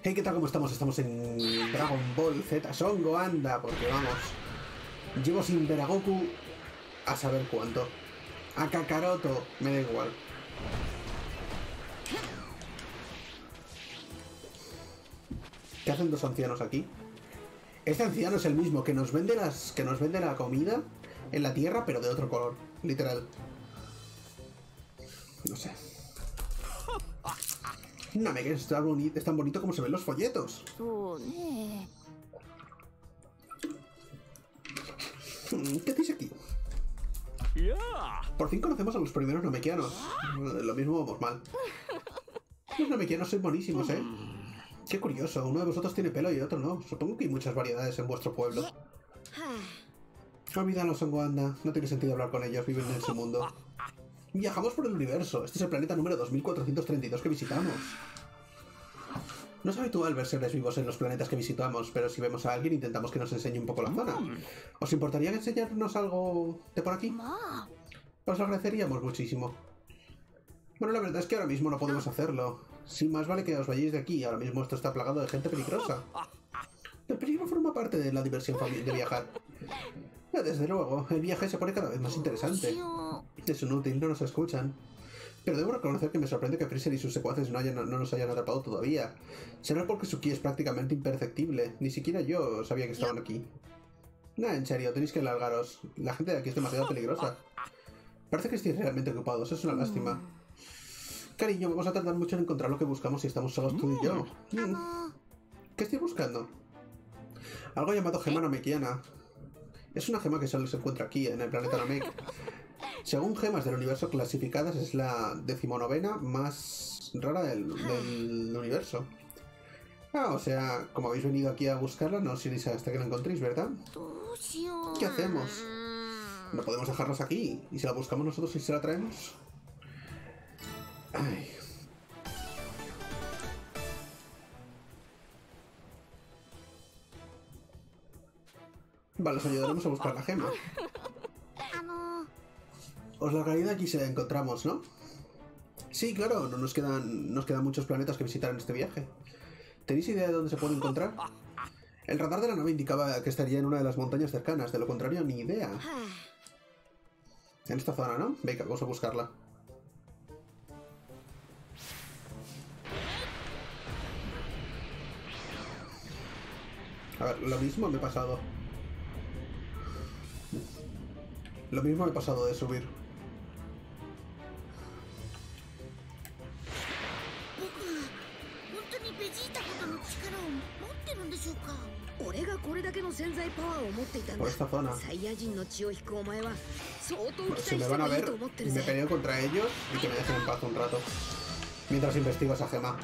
Hey, ¿qué tal? ¿Cómo estamos? Estamos en Dragon Ball Z Son Goanda, porque vamos, llevo sin ver a Goku a saber cuánto. A Kakaroto, me da igual. ¿Qué hacen dos ancianos aquí? Este anciano es el mismo que nos vende la comida en la tierra, pero de otro color, literal. No sé. No me es tan bonito como se ven los folletos. ¿Qué hacéis aquí? Por fin conocemos a los primeros namekianos. Lo mismo vamos mal. Los namekianos son buenísimos, ¿eh? Qué curioso, uno de vosotros tiene pelo y otro no. Supongo que hay muchas variedades en vuestro pueblo. Olvídalo, Son Goanda. No tiene sentido hablar con ellos, viven en su mundo. Viajamos por el universo. Este es el planeta número 2432 que visitamos. No es habitual ver seres vivos en los planetas que visitamos, pero si vemos a alguien intentamos que nos enseñe un poco la zona. ¿Os importaría enseñarnos algo de por aquí? Os lo agradeceríamos muchísimo. Bueno, la verdad es que ahora mismo no podemos hacerlo. Sí, más vale que os vayáis de aquí. Ahora mismo esto está plagado de gente peligrosa. El peligro forma parte de la diversión de viajar. Desde luego, el viaje se pone cada vez más interesante. Es inútil, no nos escuchan. Pero debo reconocer que me sorprende que Freezer y sus secuaces no nos hayan atrapado todavía. Será porque su ki es prácticamente imperceptible. Ni siquiera yo sabía que estaban aquí. Nah, en serio, tenéis que largaros. La gente de aquí es demasiado peligrosa. Parece que estáis realmente ocupados, es una lástima. Cariño, vamos a tardar mucho en encontrar lo que buscamos si estamos solos tú y yo. ¿Qué estoy buscando? Algo llamado gema namekiana. Es una gema que solo se encuentra aquí, en el planeta Namek. Según gemas del universo clasificadas, es la 19ª más rara del universo. O sea, como habéis venido aquí a buscarla, no os iréis hasta que la encontréis, ¿verdad? ¿Qué hacemos? No podemos dejarnos aquí. ¿Y si la buscamos nosotros y se la traemos? Ay. Vale, os ayudaremos a buscar la gema. Os largaréis de aquí si la encontramos, ¿no? Sí, claro, no nos quedan muchos planetas que visitar en este viaje. ¿Tenéis idea de dónde se puede encontrar? El radar de la nave indicaba que estaría en una de las montañas cercanas, de lo contrario, ni idea. En esta zona, ¿no? Venga, vamos a buscarla. A ver, lo mismo me he pasado. Lo mismo me he pasado de subir. Por esta zona. Si me van a ver, me peleo contra ellos y que me dejen en paz un rato. Mientras investigo esa gema.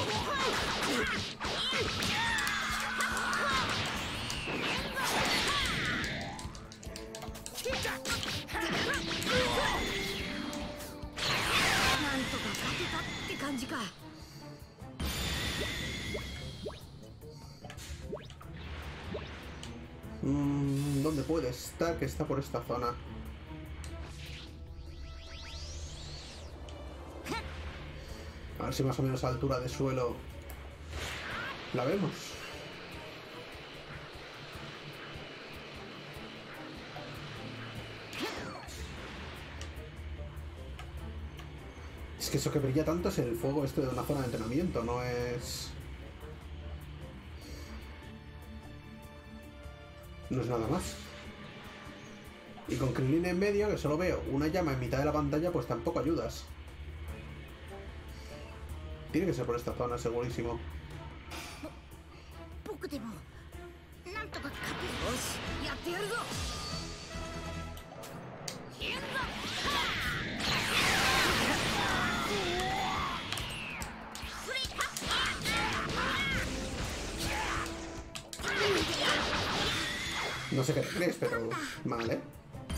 ¿Dónde puede estar? Que está por esta zona. A ver si más o menos a altura de suelo la vemos. Es que eso que brilla tanto es el fuego este de una zona de entrenamiento, no es... No es nada más. Y con Krillin en medio, que solo veo una llama en mitad de la pantalla, pues tampoco ayudas. Tiene que ser por esta zona, segurísimo. No sé qué te crees, pero mal, ¿eh?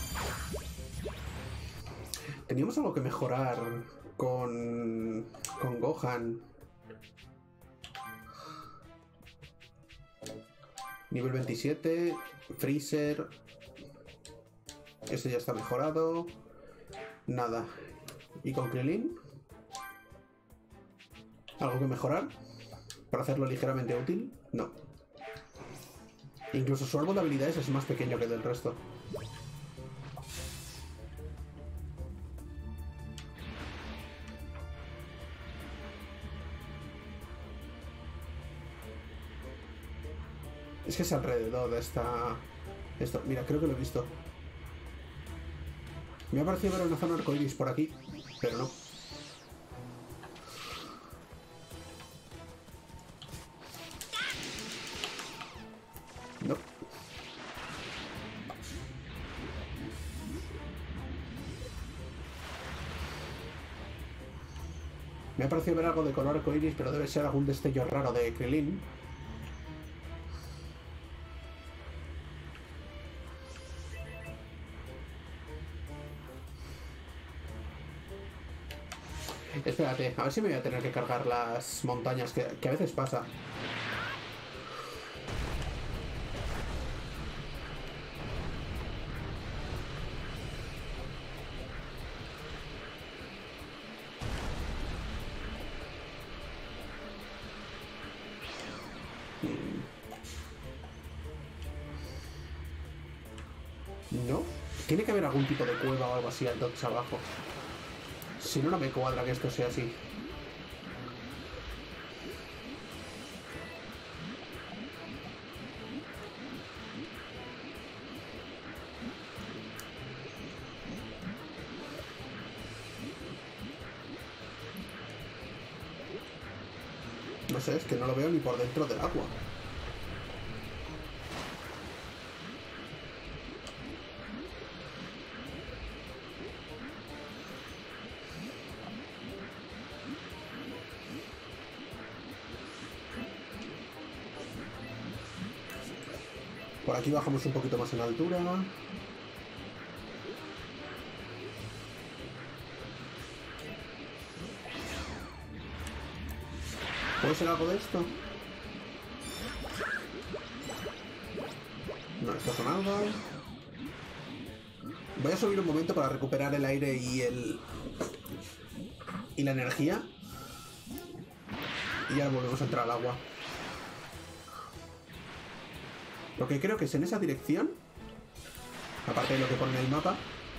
Teníamos algo que mejorar con Gohan. Nivel 27, Freezer. Este ya está mejorado. Nada. ¿Y con Krillin? ¿Algo que mejorar? Para hacerlo ligeramente útil, no. Incluso su árbol de habilidades es más pequeño que el del resto. Es que es alrededor de esta... Esto, mira, creo que lo he visto. Me ha parecido ver una zona arcoiris por aquí, pero no. No. Me ha parecido ver algo de color arcoiris, pero debe ser algún destello raro de Krillin. Espérate, a ver si me voy a tener que cargar las montañas, que a veces pasa. ¿No? Tiene que haber algún tipo de cueva o algo así al docks abajo. Si no, no me cuadra que esto sea así. No sé, es que no lo veo ni por dentro del agua. Por aquí bajamos un poquito más en altura. ¿Puede ser algo de esto? No, esto son algas. Voy a subir un momento para recuperar el aire y la energía. Y ya volvemos a entrar al agua. Lo que creo que es en esa dirección. Aparte de lo que pone en el mapa.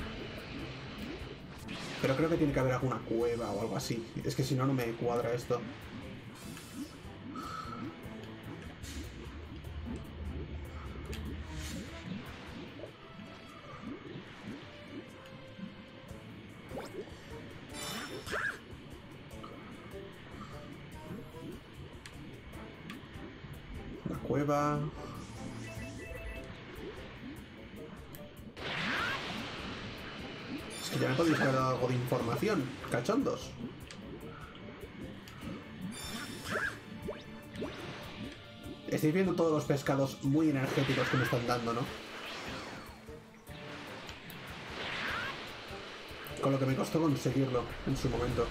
Pero creo que tiene que haber alguna cueva o algo así. Es que si no, no me cuadra esto. Una cueva. Es que ya me podéis haber dado algo de información, cachondos. Estáis viendo todos los pescados muy energéticos que me están dando, ¿no? Con lo que me costó conseguirlo en su momento.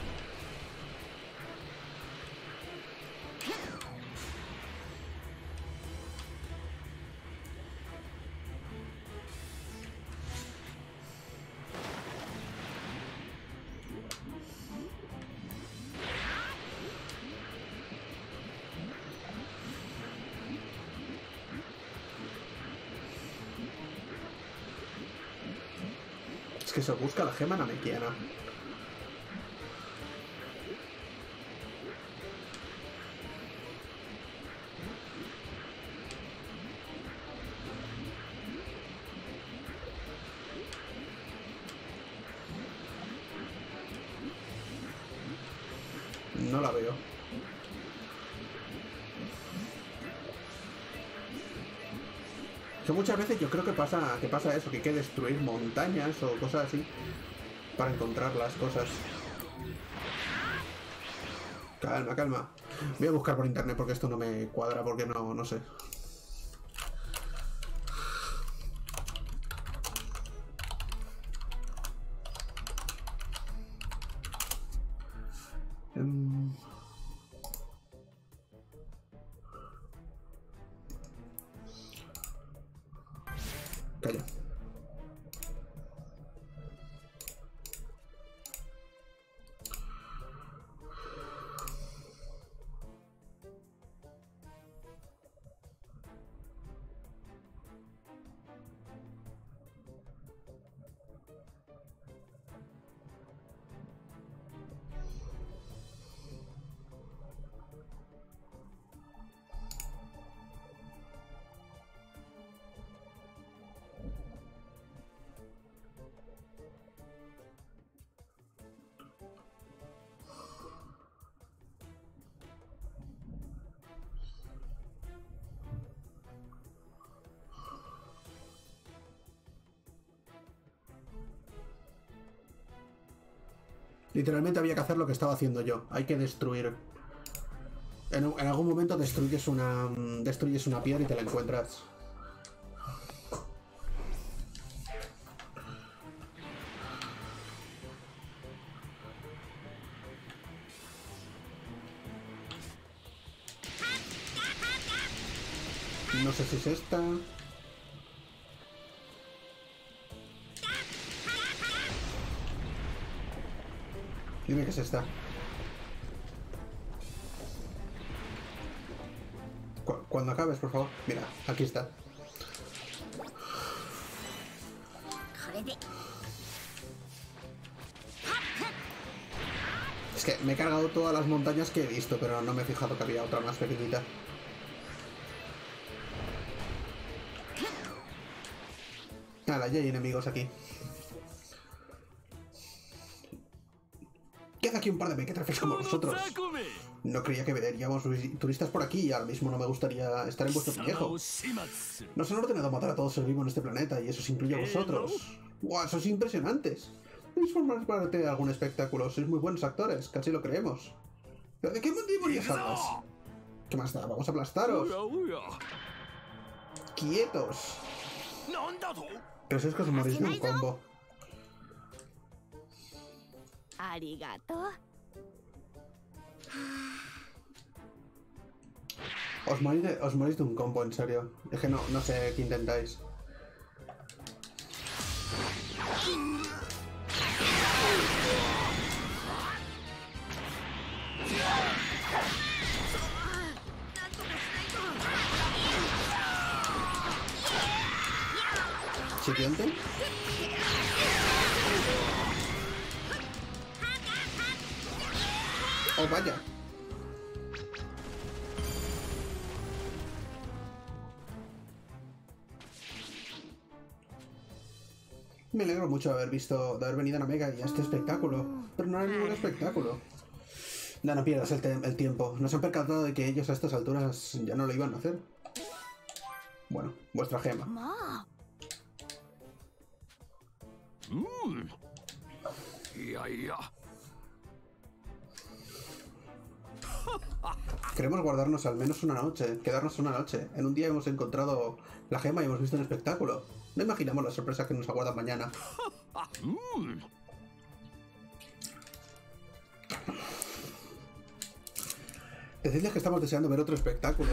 Es que se busca la gema namekiana. No la veo. Que muchas veces yo creo que pasa eso, que hay que destruir montañas o cosas así para encontrar las cosas. Calma, calma. Voy a buscar por internet porque esto no me cuadra, porque no sé. Calla. Literalmente había que hacer lo que estaba haciendo yo. Hay que destruir. En algún momento destruyes una piedra y te la encuentras. No sé si es esta. Dime que es esta. Cuando acabes, por favor. Mira, aquí está. Es que me he cargado todas las montañas que he visto, pero no me he fijado que había otra más pequeñita. Nada, ya hay enemigos aquí. Queda aquí un par de mequetrefes como vosotros. No creía que veríamos turistas por aquí y ahora mismo no me gustaría estar en vuestro pellejo. Nos han ordenado matar a todos los vivos en este planeta y eso os incluye a vosotros. ¡Guau! ¡Sois impresionantes! ¿Podéis formar parte de algún espectáculo? Sois muy buenos actores, casi lo creemos. ¿Pero de qué demonios hablas? ¿Qué más da? ¡Vamos a aplastaros! ¡Quietos! Pero si es que os morís de un combo. Os morís de un combo, en serio. Es que no sé qué intentáis. ¿Siguiente? ¡Oh, vaya! Me alegro mucho de haber venido a Nameca y a este espectáculo. Pero no era ningún espectáculo. No pierdas el tiempo. Nos han percatado de que ellos a estas alturas ya no lo iban a hacer. Bueno, vuestra gema. Queremos guardarnos al menos una noche, quedarnos una noche. En un día hemos encontrado la gema y hemos visto un espectáculo. No imaginamos la sorpresa que nos aguarda mañana. Decidles que estamos deseando ver otro espectáculo.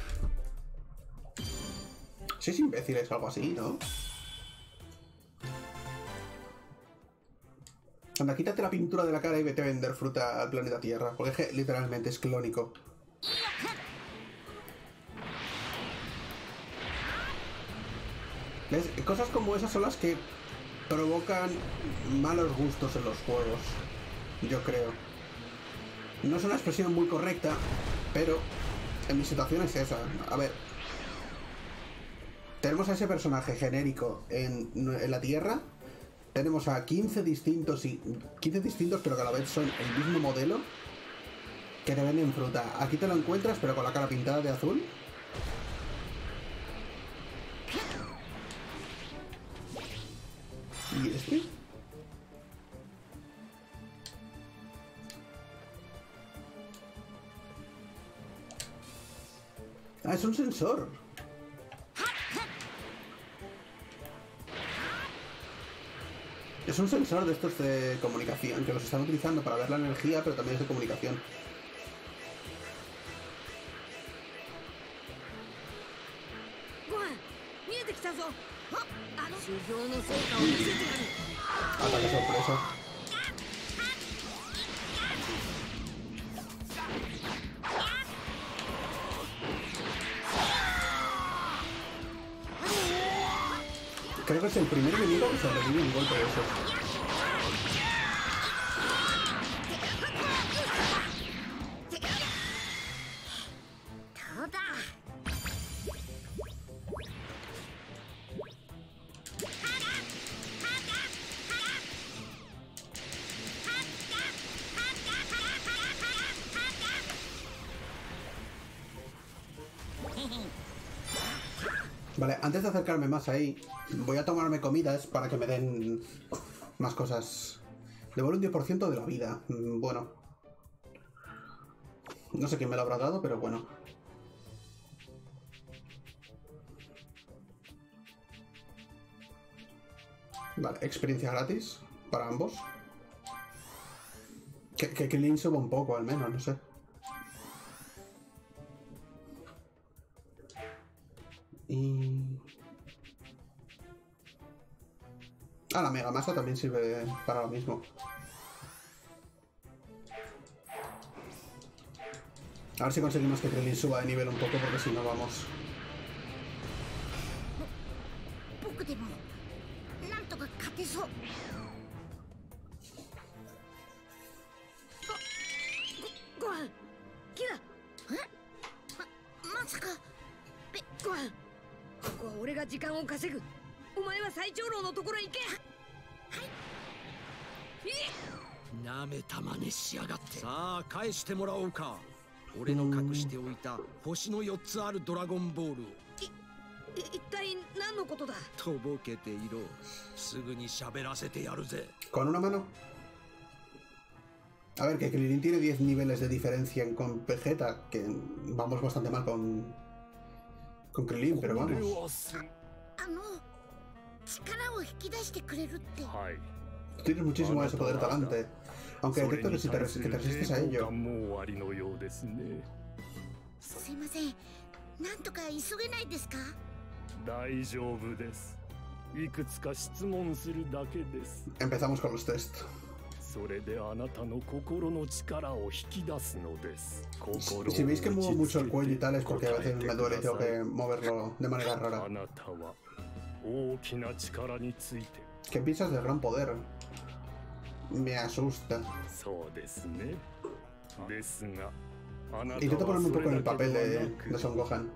Sois imbéciles o algo así, ¿no? Anda, quítate la pintura de la cara y vete a vender fruta al planeta Tierra, porque literalmente es clónico. ¿Ves? Cosas como esas son las que provocan malos gustos en los juegos, yo creo. No es una expresión muy correcta, pero en mi situación es esa. A ver, tenemos a ese personaje genérico en la Tierra. Tenemos a 15 distintos, pero que a la vez son el mismo modelo, que te venden fruta. Aquí te lo encuentras, pero con la cara pintada de azul. ¿Y este? Ah, es un sensor. Es un sensor de estos de comunicación, que los están utilizando para ver la energía, pero también es de comunicación. Ataque sorpresa. Creo que es el primer enemigo que sobrevive un golpe de esos. Vale, antes de acercarme más ahí, voy a tomarme comidas para que me den más cosas Devuelve un 10% de la vida. Bueno. No sé quién me lo habrá dado, pero bueno. Vale, experiencia gratis para ambos. Que Link suba un poco, al menos, no sé. Y... Ah, la Mega Masa también sirve para lo mismo. A ver si conseguimos que Krillin suba de nivel un poco, porque si no vamos... ¿Con una mano? A ver, que Krillin tiene 10 niveles de diferencia con Vegeta, que vamos bastante mal con Krillin, pero vamos. Tienes muchísimo de ese poder talante, aunque detecto que te resistes a ello. Empezamos con los test. Si veis que muevo mucho el cuello y tal es porque a veces me duele y tengo que moverlo de manera rara. ¿Qué piensas del gran poder? Me asusta. Intento ponerme un poco en el papel de Son Gohan.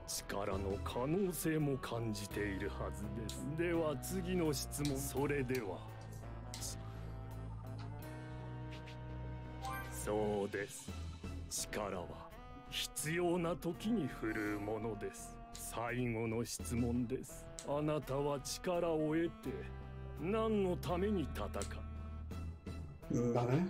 Vale.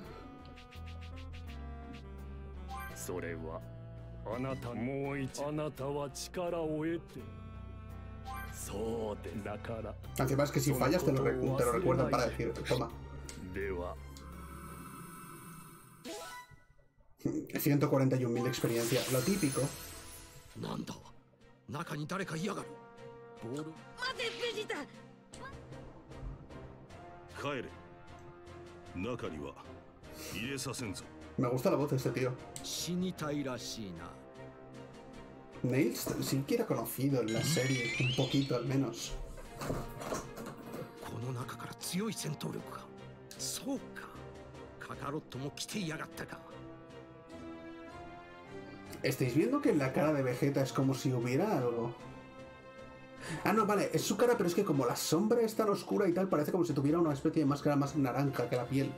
Encima es que si fallas te lo recuerdan para decir, toma. 141.000 de experiencia, lo típico. Me gusta la voz de este tío. Nails sí que era conocido en la serie, un poquito al menos. ¿Estáis viendo que en la cara de Vegeta es como si hubiera algo? Ah, no, vale, es su cara, pero es que como la sombra es tan oscura y tal, parece como si tuviera una especie de máscara más naranja que la piel.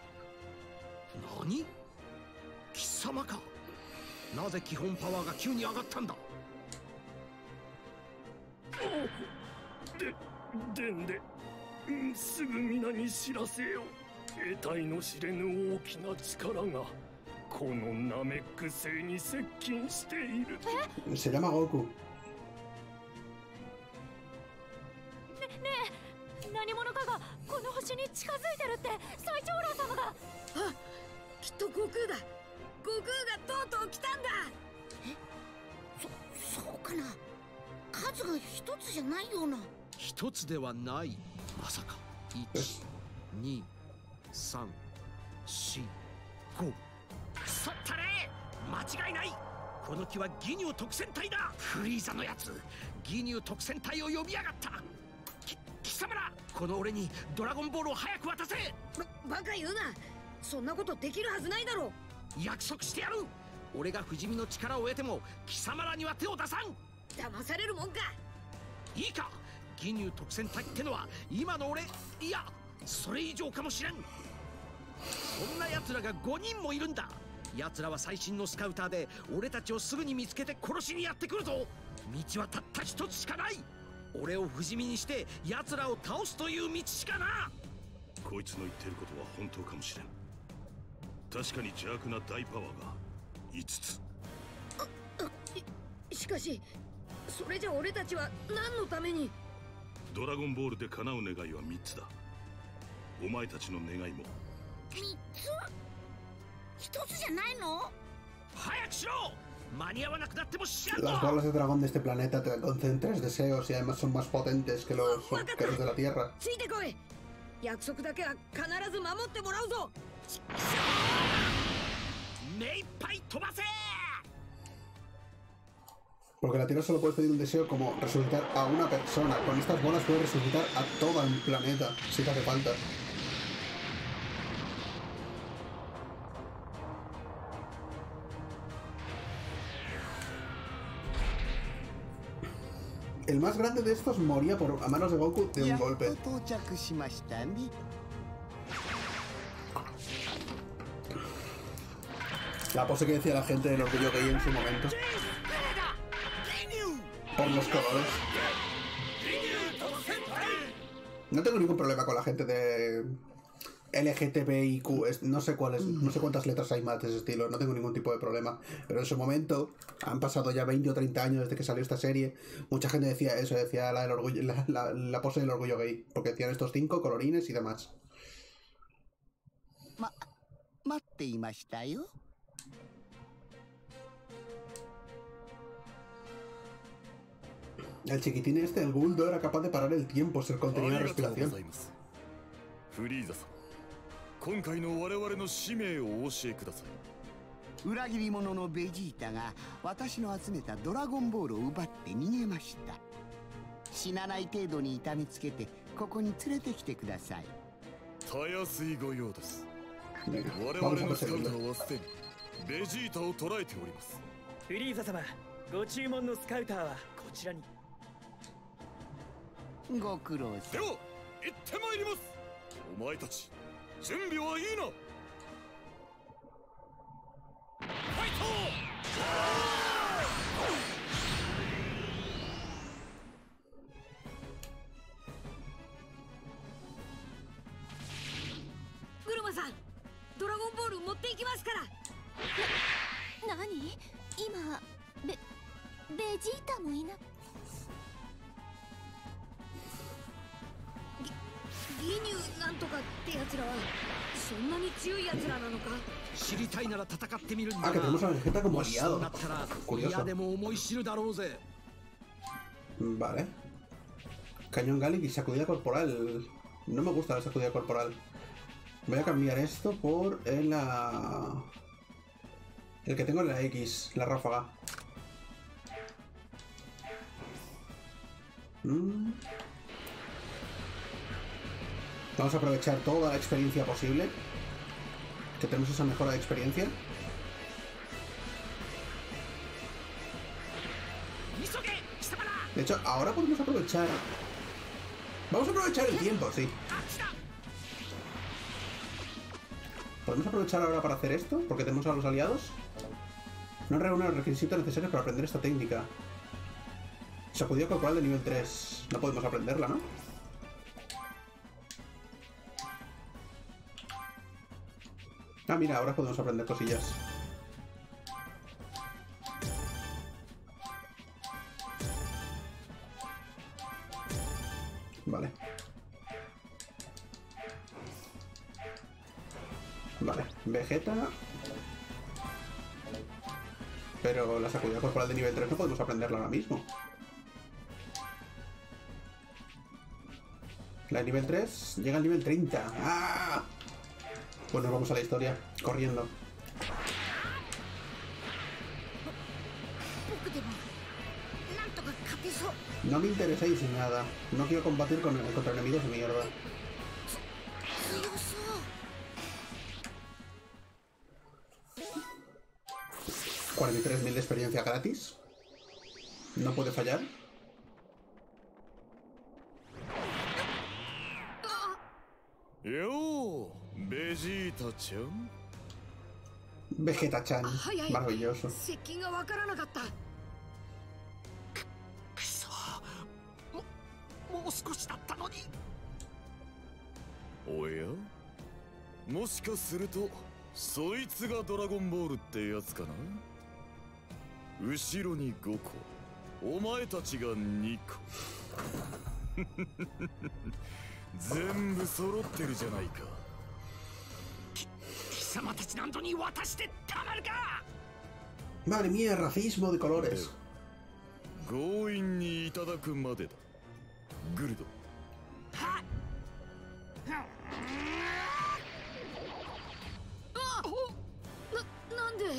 Se llama Goku. こいつの言ってることは本当かもしれん。確かに邪悪な大パワーが5つ。 しかしそれじゃ俺たちは何のために。 ドラゴンボールで叶う願いは3つだ。お前たちの願いも。 3つ？1つじゃないの？ 早くしろ。間に合わなくなっても知らん Las ぞ。 bolas de dragón de este planeta te conceden 3 deseos y además son más potentes que los de la Tierra. ついてこい。約束だけは必ず守ってもらうぞ。 目いっぱい飛ばせ。 Porque la Tierra solo puedes pedir un deseo como resucitar a una persona. Con estas bolas puedes resucitar a todo el planeta, si te hace falta. El más grande de estos moría a manos de Goku de un golpe. La pose que decía la gente del orgullo gay en su momento. Por los colores. No tengo ningún problema con la gente de LGTBIQ, no sé cuáles, no sé cuántas letras hay más de ese estilo, no tengo ningún tipo de problema. Pero en su momento, han pasado ya 20 o 30 años desde que salió esta serie, mucha gente decía eso, decía la del orgullo, la pose del orgullo gay, porque decían estos 5 colorines y demás. El chiquitín este, el Guldo, era capaz de parar el tiempo si contenía la respiración. フリーザさん、今回の我々の使命をお教えください。 裏切り者のベジータが私の集めたドラゴンボールを奪って逃げました。死なない程度に痛めつけてここに連れてきてください。 たやすいご用です。我 Vamos 々 a のスカウタ perseguirlo. ーはすでにベジータを捕らえております。 フリーザ様、ご注文のスカウターはこちらに。 ご苦労さん。 では行ってまいります。お前たち準備はいいな。ファイト。 ブルマさん、ドラゴンボール持っていきますから。 何？今ベジータもいな。 ギニューなんとかってやつらはそんなに強いやつらなのか。 知りたいなら戦ってみるんだ Ah, que が。 tenemos a Vegeta como もしそう aliado. なったら Curioso. 嫌でも思い知るだろうぜ。 Vale. Cañón Gallic y sacudida corporal. No me gusta la sacudida corporal. Voy a cambiar esto por el que tengo en la X, la ráfaga. Vamos a aprovechar toda la experiencia posible. Que tenemos esa mejora de experiencia. De hecho, ahora podemos aprovechar... Vamos a aprovechar el tiempo, sí. ¿Podemos aprovechar ahora para hacer esto? Porque tenemos a los aliados. No reúne los requisitos necesarios para aprender esta técnica. Sacudida corporal de nivel 3. No podemos aprenderla, ¿no? Ah, mira, ahora podemos aprender cosillas. Vale. Vale, Vegeta. Pero la sacudida corporal de nivel 3 no podemos aprenderla ahora mismo. La de nivel 3 llega al nivel 30. ¡Ah! Pues nos vamos a la historia, corriendo. No me interesáis en nada. No quiero combatir contra enemigos de mierda. $43.000 de experiencia gratis. No puede fallar. Yo, Vegeta-chan. Vegeta-chan. Maravilloso. 接近がわからなかった。 くそ。もう少しだったのに。 おや、もしかするとそいつがドラゴンボールってやつかな。後ろに5個、お前たちが2個。全部揃ってるじゃないか。 貴様たちなんとに渡してたまるか。 Madre mía, racismo de colores. 強引にいただくまでだ。グルド。 なんで。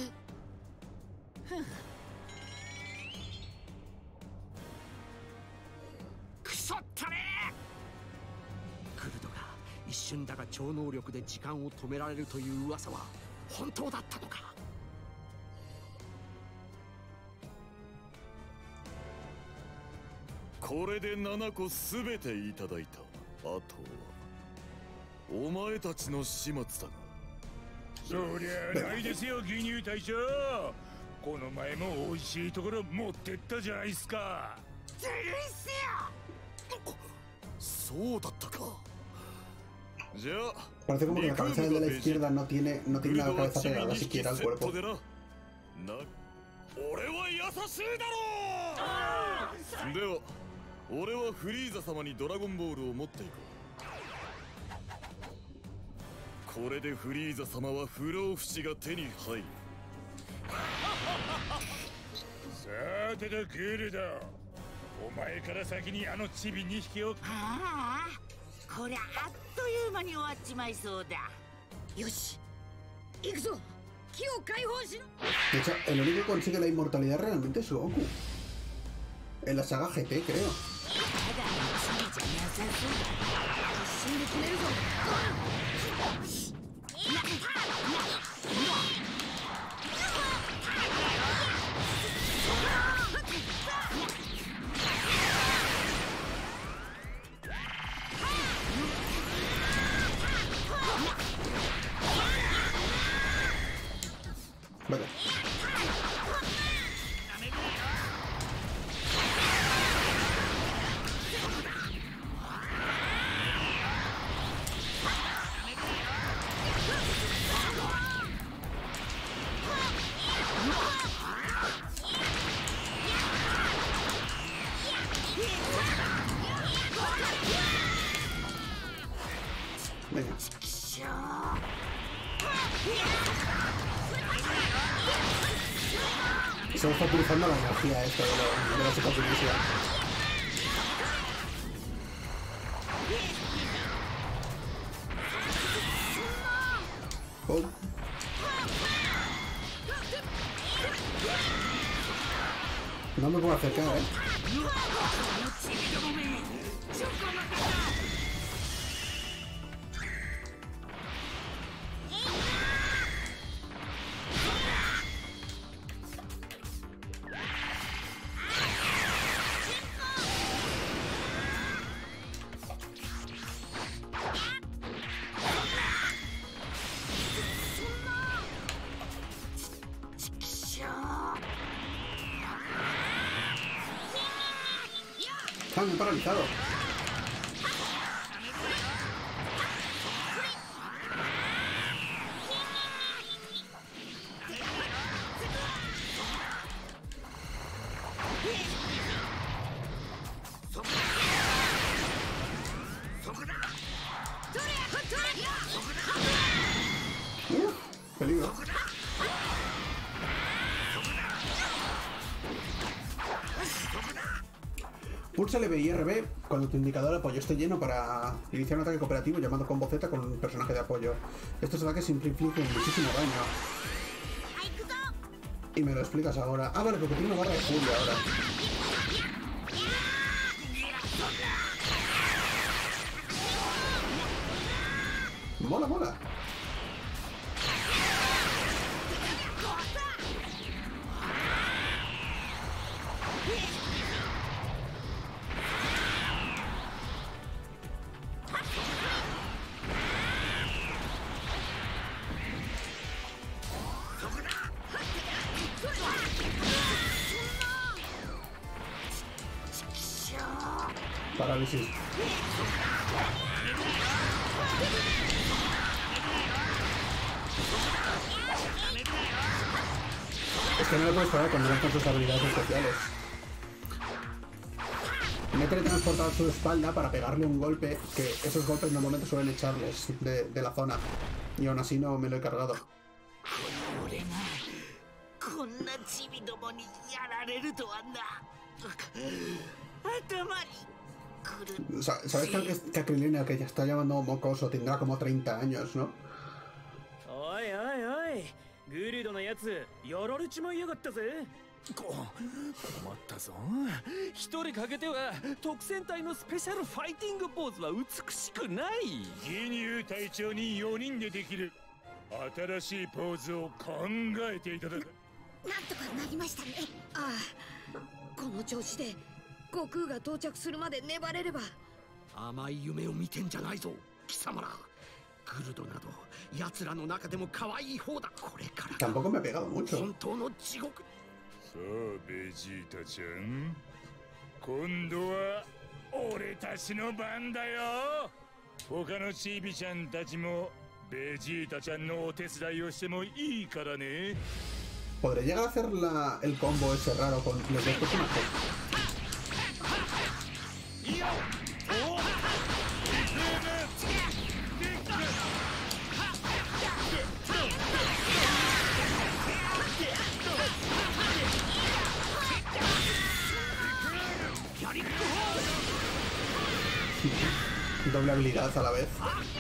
クソったれ。グルドが一瞬だが超能力で時間を止められるという噂は本当だったのか。 これで7個すべていただいた。あとはお前たちの始末だが。 そりゃないですよ、牛乳隊長。この前も美味しいところ持ってったじゃないっすか。 ずるいっすよ。 そうだったか。じゃあ Parece como que la cabeza de la izquierda no tiene la cabeza pegada siquiera al cuerpo. 俺は優しいだろう。では俺はフリーザ様にドラゴンボールを持っていこう。これでフリーザ様は不老不死が手に入る。 さてとグルド、お前から先にあのチビ2匹を。 ああ、こりゃあっという間に終わっちまいそうだ。 よし、行くぞ。木を解放しろ。 De hecho, el único que consigue la inmortalidad realmente es Goku. En la saga GT, creo. ただのチビじゃなさそうだ。 一瞬で決めるぞ。 Vale. Venga. Solo está utilizando la energía esta de la psicoquinesia. Oh. No me puedo acercar, ¿eh? Están muy paralizados. Peligro. Pulsa LB y RB cuando tu indicador de apoyo esté lleno para iniciar un ataque cooperativo llamado combo Z con un personaje de apoyo. Estos ataques siempre infligen muchísimo daño. Y me lo explicas ahora. Ah, vale, porque tiene una barra de furia ahora. Mola, mola. Parálisis. Es que no lo puedes parar cuando lanzan sus habilidades especiales. Me he teletransportado a su espalda para pegarle un golpe, que esos golpes normalmente suelen echarles de la zona. Y aún así no me lo he cargado. ¿Sabes que Akrilina, que ya está llamando mocoso, tendrá como 30 años, no? おいおいおい、グルドのやつやられちまいやがったぜ。困ったぞ。一人かけては特戦隊のスペシャルファイティングポーズは美しくない。 義乳隊長に4人でできる新しいポーズを考えていただく。なんとかなりましたね。ああ、この調子で悟空が到着するまで粘れれば。 甘い夢を見てんじゃないぞ貴様ら。グルドなど奴らの中でも可愛い方だ。これから本当の地獄。 さあベジータちゃん、今度は俺たちの番だよ。他のチビちゃんたちもベジータちゃんのお手伝いをしてもいいからね。 ¿Podré llegar a hacer el combo ese raro con los dos personajes? Doble habilidad a la vez.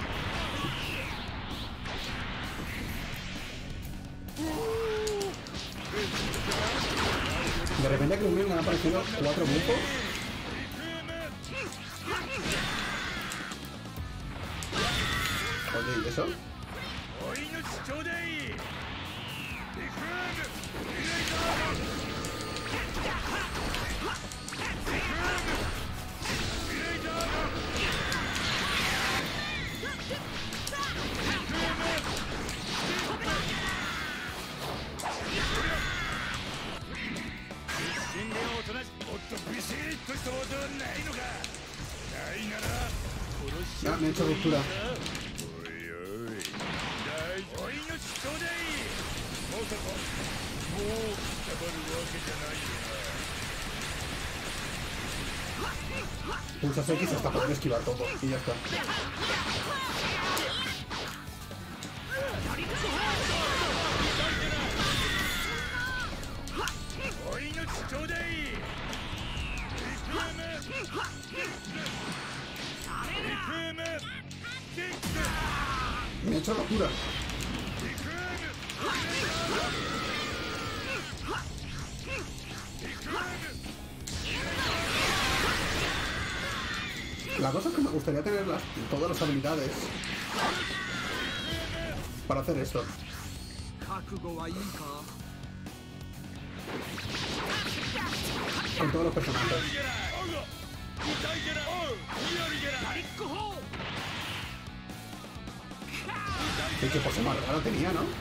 De repente que me han aparecido 4 bufos. Oye, ¿y eso? Ah, me he hecho ruptura. Pulsas X hasta poder esquivar todo y ya está. Me he hecho locura. La cosa es que me gustaría tener todas las habilidades para hacer esto. Con todos los personajes. Y qué pose más rara tenía, ¿no?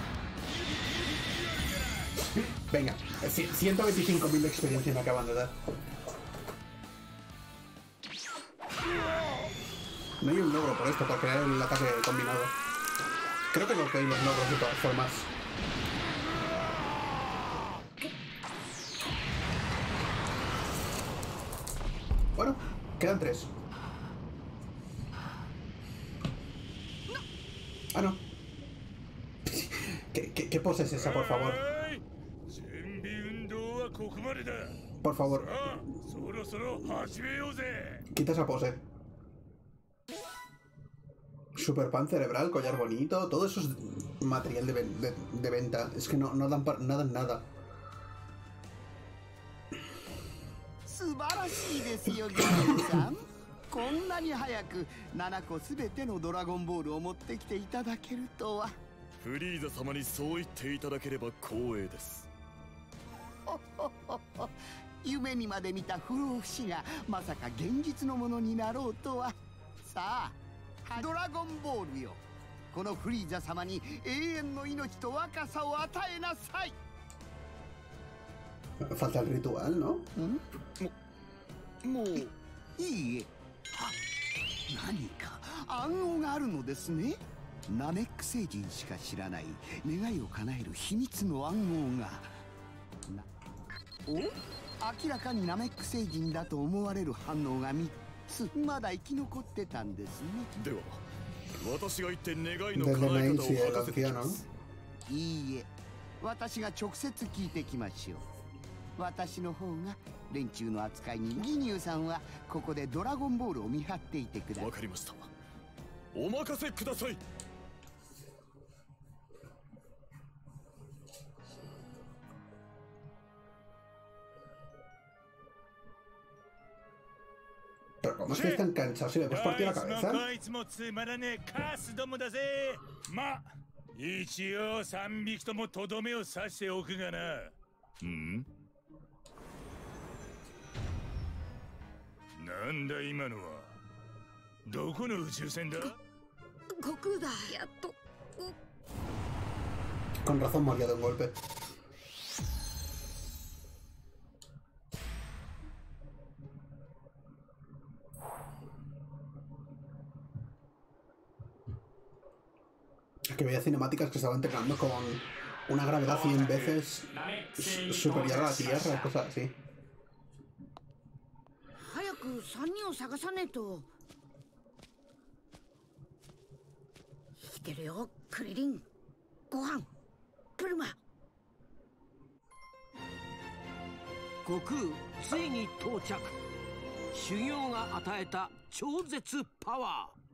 Venga, 125.000 de experiencia me acaban de dar. No hay un logro por esto, por crear el ataque combinado. Creo que no hay los logros de todas formas. Bueno, quedan 3. Ah, no. ¿Qué pose es esa, por favor? Por favor. Quita esa pose. Super pan cerebral, collar bonito, todo eso es material de venta. Es que no dan nada. 素晴らしいですよ、ゲームさん。こんなに早く7個すべてのドラゴンボールを持ってきていただけるとは。 フリーザ様にそう言っていただければ光栄です。 夢にまで見た不老不死がまさか現実のものになろうとは。さあ、ドラゴンボールよ、このフリーザ様に永遠の命と若さを与えなさい。 Falta el ritual, ¿no? もういいえ。 何か暗号があるのですね。ナメック星人しか知らない願いを叶える秘密の暗号が。お、明らかにナメック星人だと思われる反応が3つまだ生き残ってたんですね。 では私が言って願いの叶え方を吐かせてきます。 いいえ、私が直接聞いてきましょう。私の方が連中の扱いに。ギニューさんはここでドラゴンボールを見張っていてください。 わかりました。お任せください。 Pero ¿cómo es que están cansados y le puedes partir la cabeza? まあ一応3匹ともとどめを刺しておくがな。なんだ今のは。どこの宇宙船だ？ 悟空だ。やっと。 Con razón moría de un golpe. Es que veía cinemáticas que estaban entrenando con una gravedad 100 veces superior a la Tierra, cosas así. 早く3人を探さねえと。来てるよ、クリリン。ご飯、プルマ。 悟空、ついに到着。修行が与えた超絶パワー。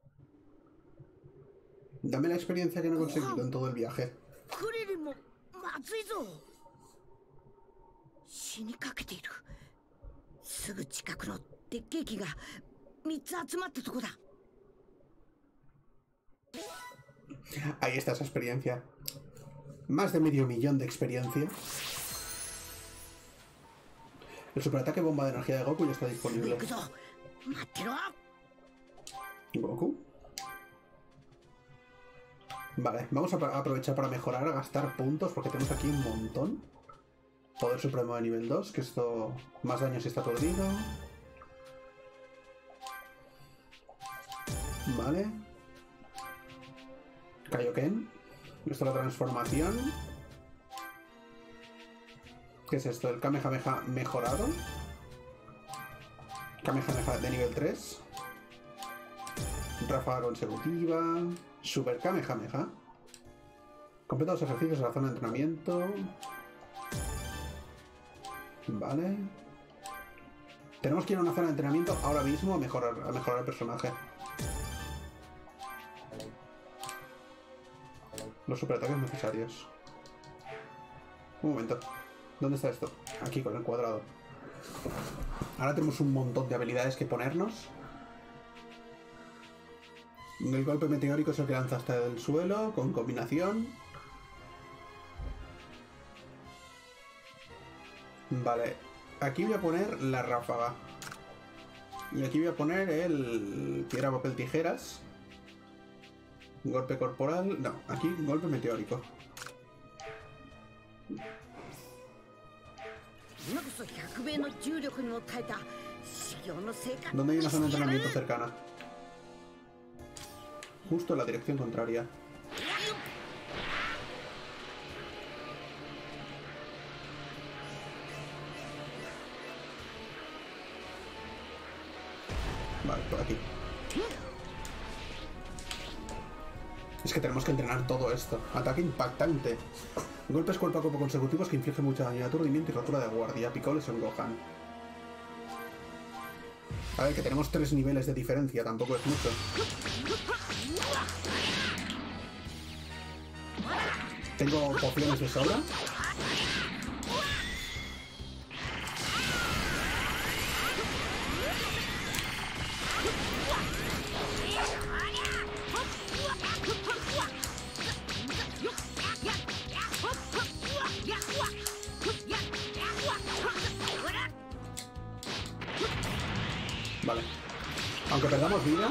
Dame la experiencia que no he conseguido en todo el viaje. クリリンもまずいぞ。死にかけている。すぐ近くの鉄ケーキが3つ集まったとこだ。 Ahí está esa experiencia. Más de medio millón de experiencia. El superataque bomba de energía de Goku ya está disponible. ¿Goku? Vale, vamos a aprovechar para mejorar, a gastar puntos, porque tenemos aquí un montón. Poder supremo de nivel 2, que esto... Más daño si está aturdido. Vale. Kaioken. Esto es la transformación. ¿Qué es esto? El Kamehameha mejorado. Kamehameha de nivel 3. Ráfaga consecutiva. Super Kamehameha. Completa los ejercicios de la zona de entrenamiento. Vale. Tenemos que ir a una zona de entrenamiento ahora mismo a mejorar el personaje. Los superataques necesarios. Un momento. ¿Dónde está esto? Aquí, con el cuadrado. Ahora tenemos un montón de habilidades que ponernos. El golpe meteórico es el que lanza hasta el suelo, con combinación. Vale. Aquí voy a poner la ráfaga. Y aquí voy a poner el piedra, papel, tijeras. Golpe corporal... No, aquí golpe meteórico. ¿Dónde hay una zona de entrenamiento cercana? Justo en la dirección contraria. Vale, por aquí. Es que tenemos que entrenar todo esto. Ataque impactante. Golpes cuerpo a cuerpo consecutivos que infligen mucho daño, aturdimiento y rotura de guardia. Piccolo Son Gohan. A ver, que tenemos 3 niveles de diferencia, tampoco es mucho. Tengo pociones de sobra. Vale. Aunque perdamos vida.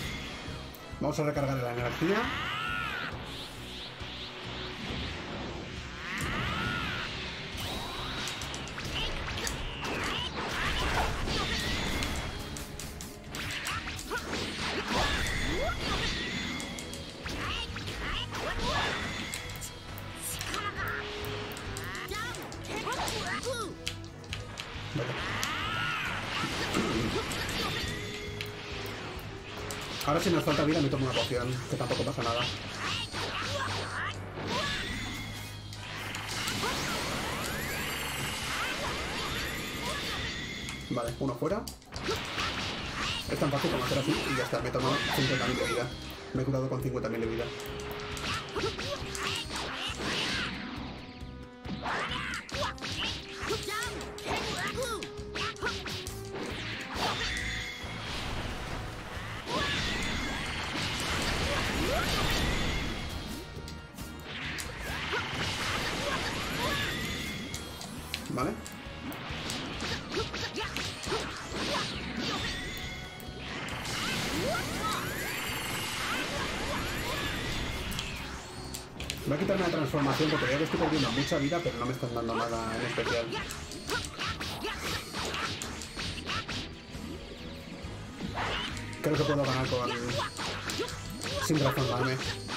Vamos a recargar la energía. Ahora si nos falta vida me tomo una poción, que tampoco pasa nada. Vale, uno fuera. Es tan fácil como hacer así y ya está, me he tomado 50.000 de vida. Me he curado con 50.000 de vida. Vale. Voy a quitarme la transformación porque veo que estoy perdiendo mucha vida, pero no me están dando nada en especial. Creo que puedo ganar con... sin transformarme.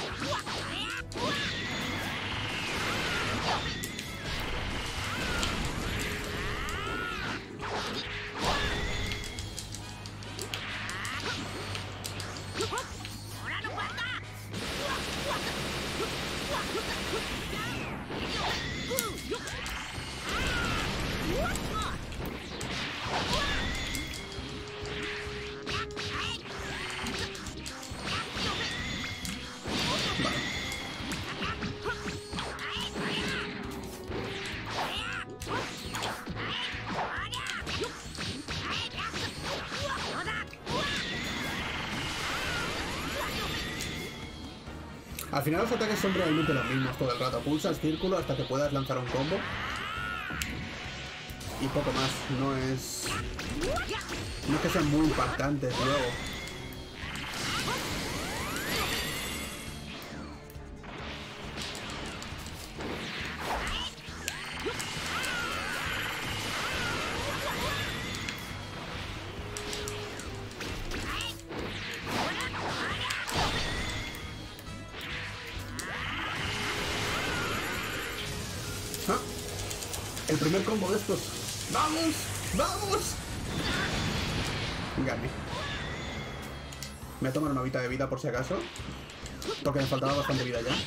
Al final los ataques son realmente los mismos todo el rato. Pulsas círculo hasta que puedas lanzar un combo. Y poco más. No es que sean muy impactantes luego. El primer combo de estos. ¡Vamos! ¡Vamos! Gané. Me voy a tomar una horita de vida por si acaso. Porque me faltaba bastante vida ya.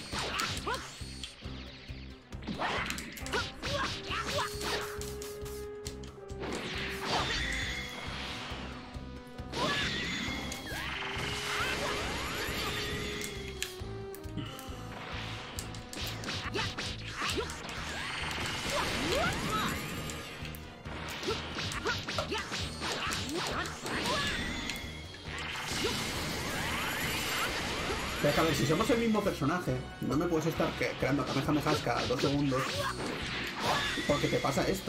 A ver, si somos el mismo personaje, no me puedes estar creando kamehamehas cada 2 segundos. Porque te pasa esto.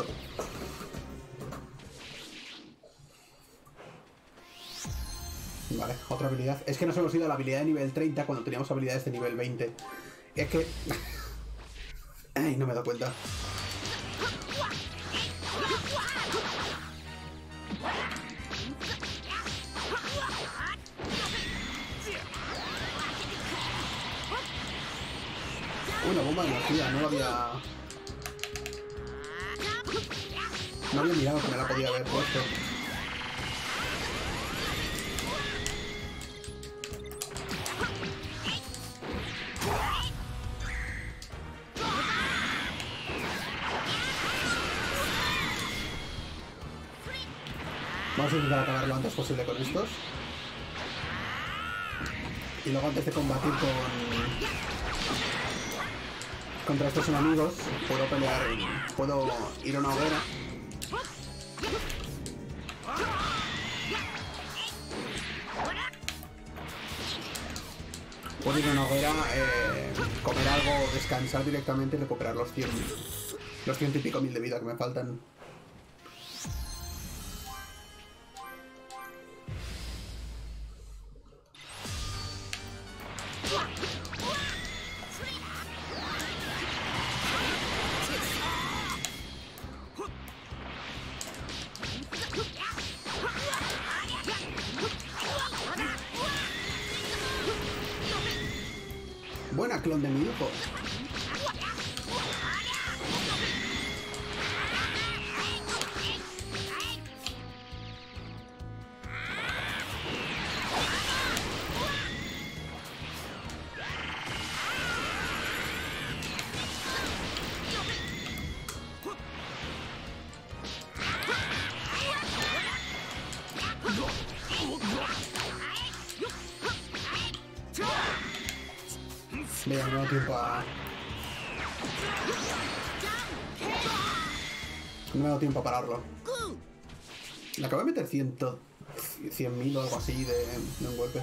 Vale, otra habilidad. Es que nos hemos ido a la habilidad de nivel 30 cuando teníamos habilidades de nivel 20. Es que... Ay, no me he dado cuenta. Una bomba de energía, no había mirado que me la podía haber puesto. Vamos a intentar acabar lo antes posible con estos. Y luego antes de combatir contra estos enemigos, puedo pelear, puedo ir a una hoguera. Puedo ir a una hoguera, comer algo, descansar directamente y recuperar los 100 y pico mil de vida que me faltan. Buena clon de mi hijo. Bien, no me ha dado tiempo a pararlo. Le acabo de meter 100.000 o algo así de un golpe.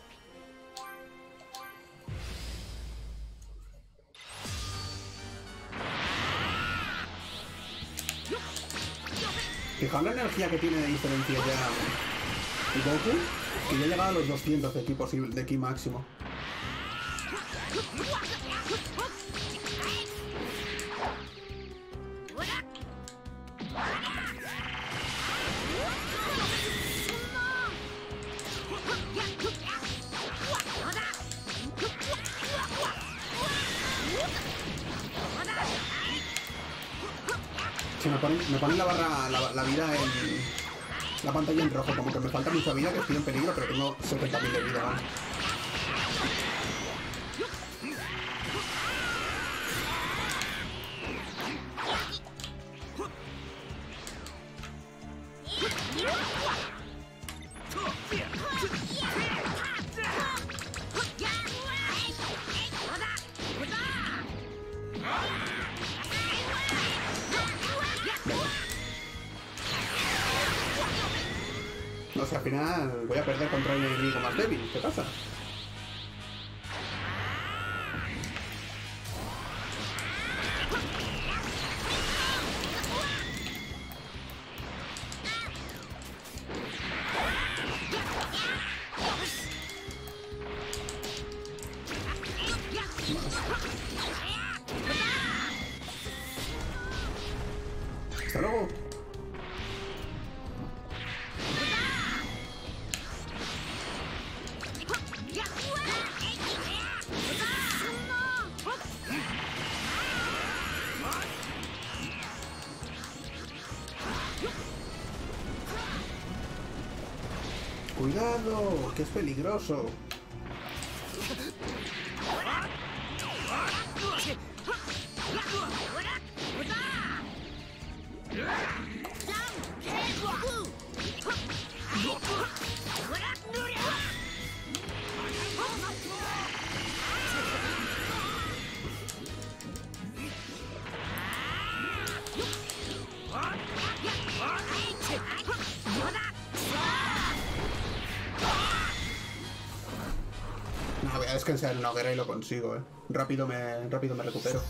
Fijaos la energía que tiene de diferencia ya Goku, que ya ha llegado a los 200 de ki máximo. Si me ponen la barra, la vida en la pantalla en rojo, como que me falta mucha vida, que estoy en peligro, pero tengo 70.000 de vida, ¿vale? No sé, al final voy a perder contra el enemigo más débil. ¿Qué pasa? Hasta luego. Cuidado, que es peligroso. No, voy a descansar en una hoguera y lo consigo, Rápido me recupero.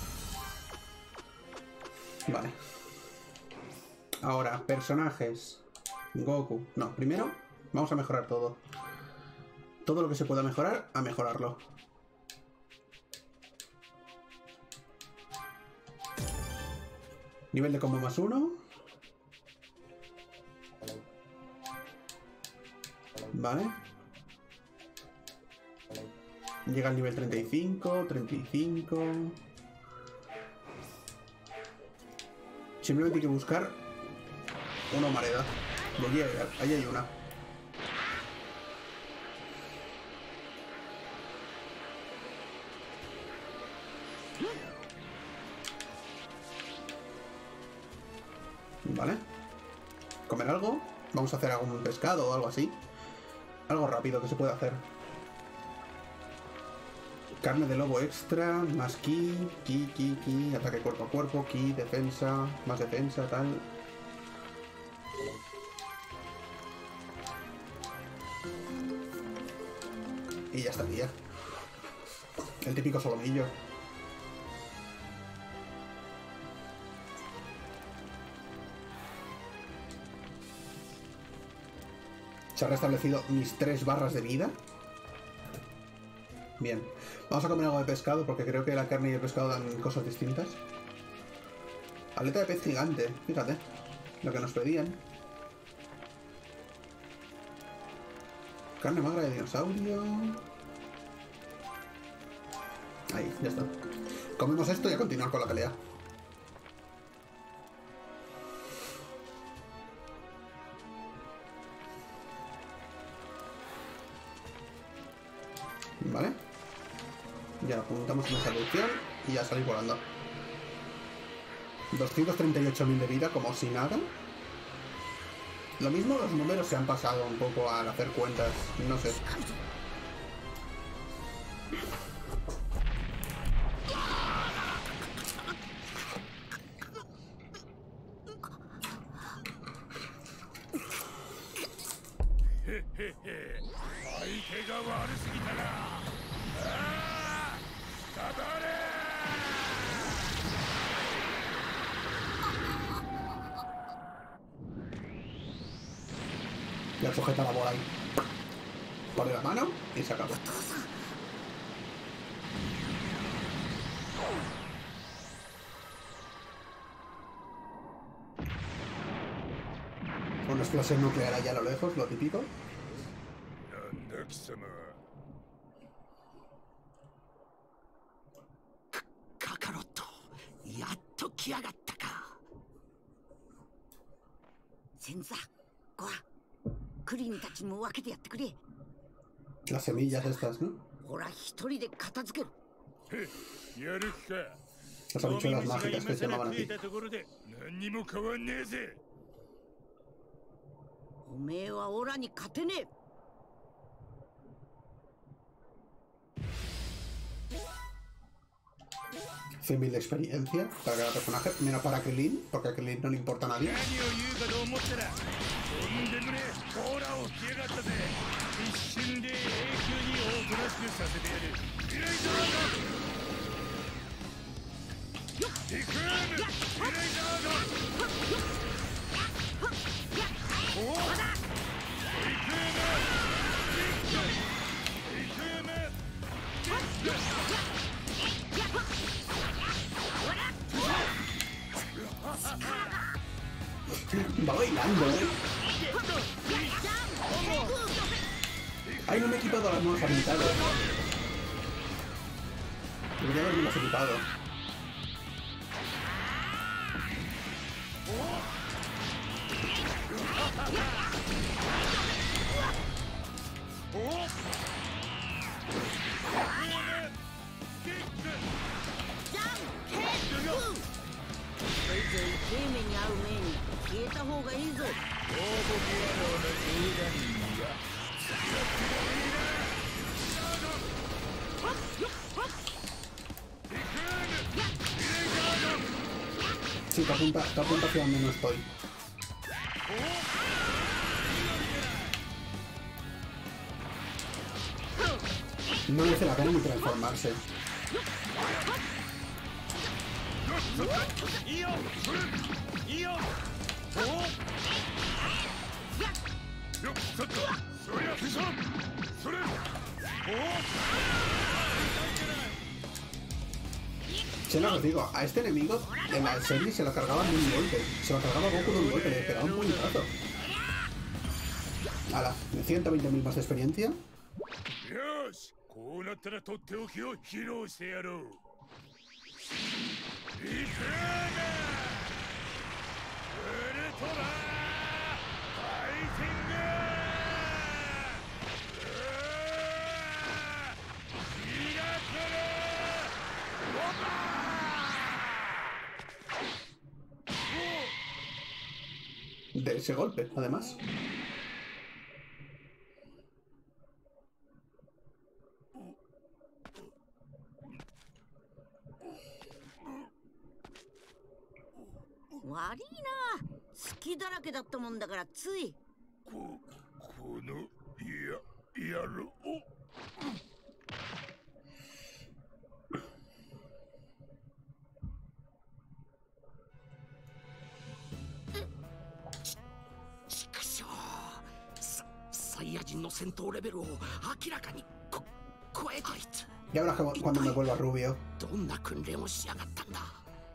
Vale. Ahora, personajes. Goku. No, primero vamos a mejorar todo. Todo lo que se pueda mejorar, a mejorarlo. Nivel de combo +1. Vale. Llega al nivel 35, 35. Simplemente hay que buscar una humareda. De allí, ahí hay una. Vale. ¿Comer algo? Vamos a hacer algún pescado o algo así. Algo rápido que se pueda hacer. Carne de lobo extra, más ki, ataque cuerpo a cuerpo, ki, defensa, más defensa, tal. Y ya estaría. El típico solomillo. Se han restablecido mis 3 barras de vida. Bien. Vamos a comer algo de pescado porque creo que la carne y el pescado dan cosas distintas. Aleta de pez gigante. Fíjate. Lo que nos pedían. Carne magra de dinosaurio. Ahí, ya está. Comemos esto y a continuar con la pelea. Vale. Ya apuntamos en esa dirección y ya salir volando. 238.000 de vida como si nada. Lo mismo los números se han pasado un poco al hacer cuentas. No sé. le sujeta la bola ahí. Pone la mano y se acaba. Una explosión nuclear allá a lo lejos, lo típico. Kakaroto, yatto kiyagatta ka. Senza, Goa, Kurin tachi mo wakete yatte kure. Las semillas estas, ¿no? Hora, hitori de katazukeru. Las habichuelas mágicas que se llamaban aquí. おめえはオラに勝てねえ。 100.000 de experiencia para cada personaje, menos para Krillin, porque a Krillin no le importa a nadie. Va bailando, ¿eh? Ay, no me he equipado las nuevas habilidades. Debería haberme las equipado. Sí, te apunta hacia donde no estoy. No merece la pena ni transformarse. Se lo digo, a este enemigo en la serie se lo cargaban de un golpe. Se lo cargaba Goku de un golpe, le pegaba un puñetazo. Ala, 120.000 más de experiencia. De ese golpe, además. Warina, 好きだらけだったもんだからつい。 この野郎。 サイヤ人の戦闘レベルを明らかに超えていつ。 Y ahora cuando me vuelva rubio. どんな訓練をしやがったんだ。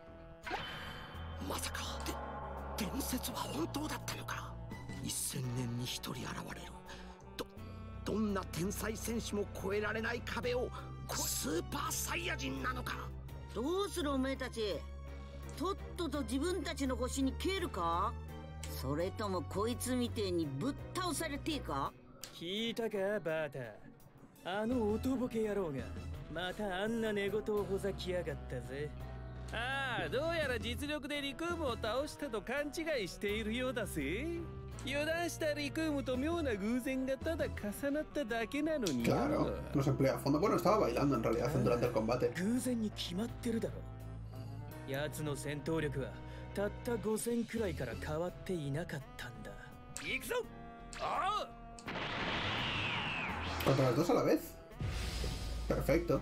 まさか伝説は本当だったのか。1000年に1人現れる。どんな天才戦士も越えられない壁をスーパーサイヤ人なのか。 どうするおめえたち。とっとと自分たちの星に帰るか。それともこいつみてえにぶっ倒されてえか。 聞いたかバータ。あのおとぼけ野郎がまたあんな寝言をほざきやがったぜ。ああ、どうやら実力でリクームを倒したと勘違いしているようだぜ。油断したリクームと妙な偶然がただ重なっただけなのに。 Claro, no se emplea a fondo. Bueno, estaba bailando en realidad durante el combate. 偶然に決まってるだろ。奴の戦闘力はたった5000くらいから変わっていなかったんだ。行くぞ。ああ。 ¿Contra las dos a la vez? Perfecto.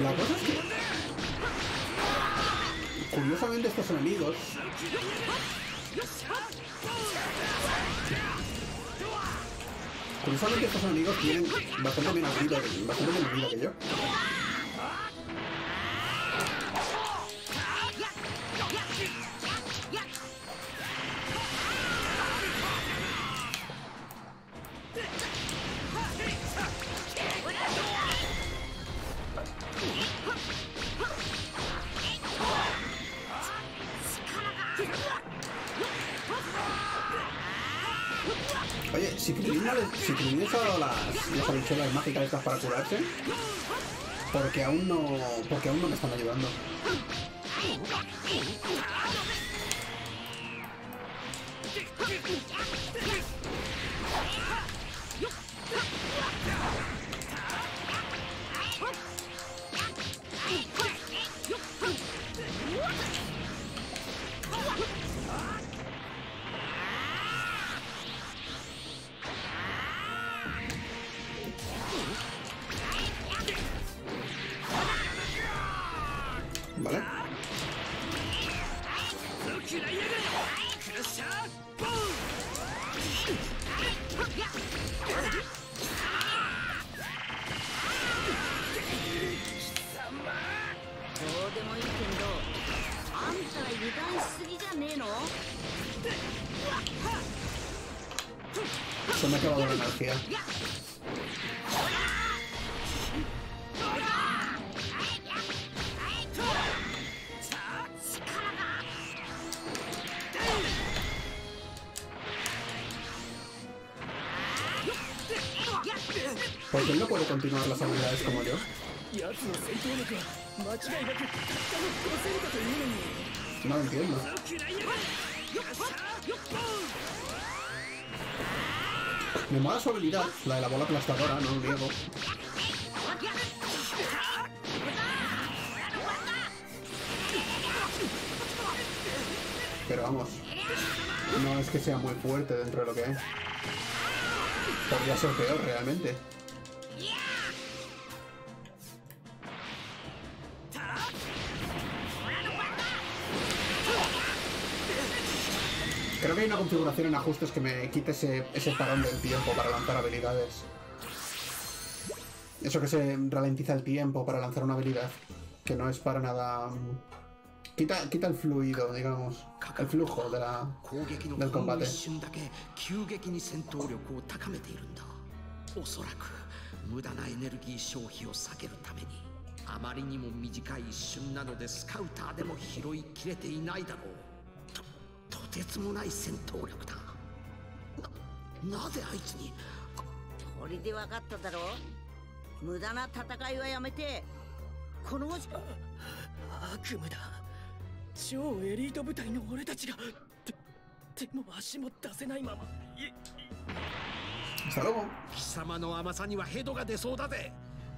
La cosa es que... Curiosamente estos enemigos... Curiosamente estos enemigos tienen bastante menos vida que yo. Oye, si Krillin les ha dado las habichuelas mágicas estas para curarse, porque aún no me están ayudando. ¿Vale? Se me ha acabado la energía. ¿Por qué él no puede continuar las habilidades como yo? No lo entiendo. Me mola su habilidad, la de la bola aplastadora, no lo niego. Pero vamos, no es que sea muy fuerte dentro de lo que es. Podría ser peor realmente. Creo que hay una configuración en ajustes que me quite ese parón del tiempo para lanzar habilidades. Eso que se ralentiza el tiempo para lanzar una habilidad. Que no es para nada... Quita el fluido, digamos. El flujo del combate. あまりにも短い一瞬なのでスカウターでも拾いきれていないだろう。とてつもない戦闘力だ。なぜあいつに。 これで分かっただろう。無駄な戦いはやめてこの悪夢だ。超エリート部隊の俺たちがでも足も出せないまま。 貴様の甘さにはヘドが出そうだぜ。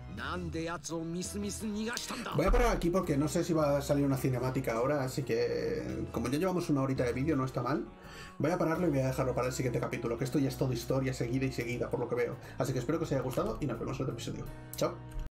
Voy a parar aquí porque no sé si va a salir una cinemática ahora, así que como ya llevamos una horita de vídeo no está mal. Voy a pararlo y voy a dejarlo para el siguiente capítulo, que esto ya es todo historia seguida y seguida por lo que veo. Así que espero que os haya gustado y nos vemos en otro episodio. Chao.